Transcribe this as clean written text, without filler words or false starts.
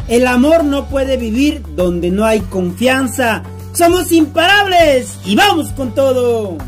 El amor no puede vivir donde no hay confianza. Somos imparables y vamos con todo.